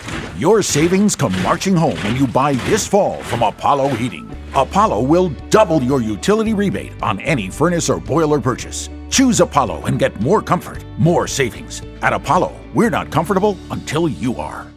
Your savings come marching home when you buy this fall from Appolo Heating. Appolo will double your utility rebate on any furnace or boiler purchase. Choose Appolo and get more comfort, more savings. At Appolo, we're not comfortable until you are.